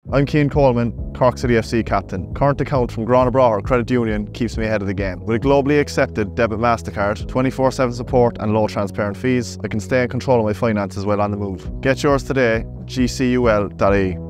I'm Cian Coleman, Cork City FC Captain. Current account from Gurranabraher Credit Union keeps me ahead of the game. With a globally accepted Debit Mastercard, 24/7 support and low transparent fees, I can stay in control of my finances while on the move. Get yours today, gcul.ie.